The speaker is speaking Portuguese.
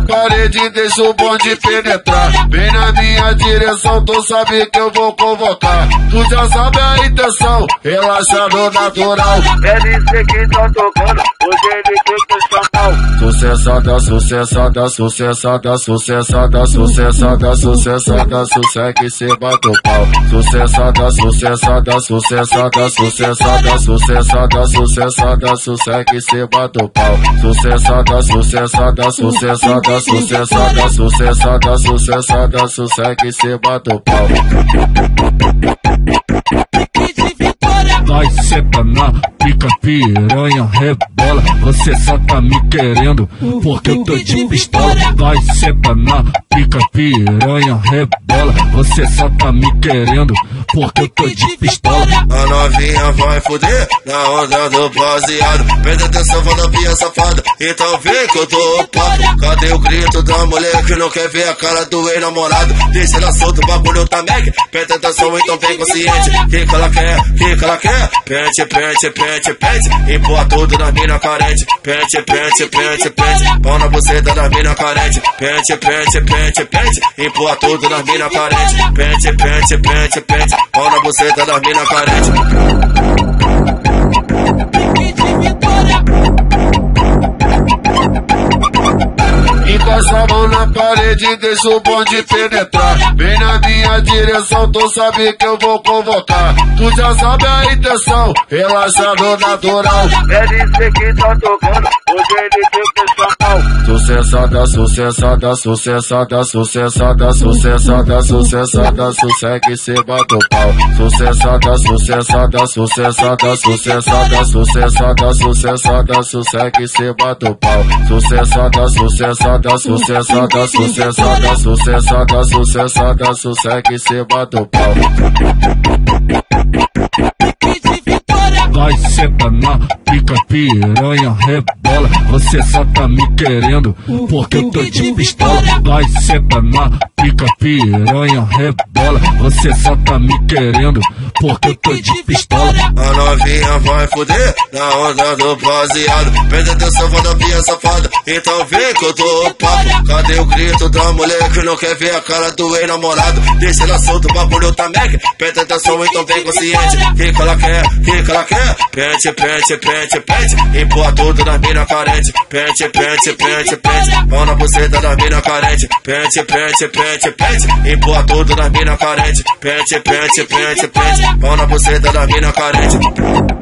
parede, deixa o bonde penetrar. Vem na minha direção, tu sabe que eu vou convocar. Tu já sabe a intenção, relaxa no natural. LC que tá tocando, hoje ele quer chamar. Sucessada, sucessada, sucessada, sucessada, sucessada, sucessada, sucesso cê bate o pau. Sucessada, sucessada, sucessada, sucessada, sucessada, sucessada, sucesso cê bate o pau. Sucessada, sucessada, sucessada, sucessada, sucessada, sucessada, sucesso cê bate o pau. Vai senta na pica, piranha, rebola. Você só tá me querendo porque eu tô de pistola. Vai senta na pica, piranha, rebola. Você só tá me querendo porque eu tô de pistola. A novinha vai fuder na onda do baseado. Presta atenção, novinha safada, então vem que eu tô ocupado. Cadê o grito da mulher que não quer ver a cara do ex-namorado? Deixa ela solta, o bagulho tá meg. Presta atenção, então vem consciente. Que ela quer, que ela quer? Pente, pente, pente, pente. Empurra tudo na mina carente. Pente, pente, pente, pente. Pão na buceta da mina carente. Pente, pente, pente, pente. Empurra tudo na mina carente. Pente, pente, pente, pente. Pão na buceta da mina carente. Encosta a mão na parede, deixa o bonde penetrar. Vem na minha direção, tu sabe que eu vou convocar. Tu já sabe a intenção, relaxa no natural. LC que tá tocando, hoje ele quer chamar. Sucessada, sucessada, sucessada, sucessada, sucessada, sucessada, sucesso cê bate o pau. Sucessada, sucessada, sucessada, sucessada, sucessada, sucessada, sucesso cê bate o pau. Sucessada, sucessada, sucessada, sucessada, sucessada, sucessada, sucesso cê bate o pau. Vai senta na pica, piranha, rebola. Você só tá me querendo porque eu tô de pistola. Vai senta na pica, piranha, rebola. Você só tá me querendo porque eu tô de pistola. A novinha vai fuder na onda do baseado. Presta atenção, novinha safada, então vem que eu tô ocupado. Cadê o grito da mulher que não quer ver a cara do ex-namorado? Deixa ela solta, o bagulho tá meg. Presta atenção, então vem consciente. Que ela quer, que ela quer? Pente, pente, pente, pente. Empurra tudo na mina carente. Pente, pente, pente, pente. Pão na buceta da mina carente. Pente, pente, pente, pente. Empurra tudo na mina carente. Pente, pente, pente, pente. Pão na buceta da mina carente.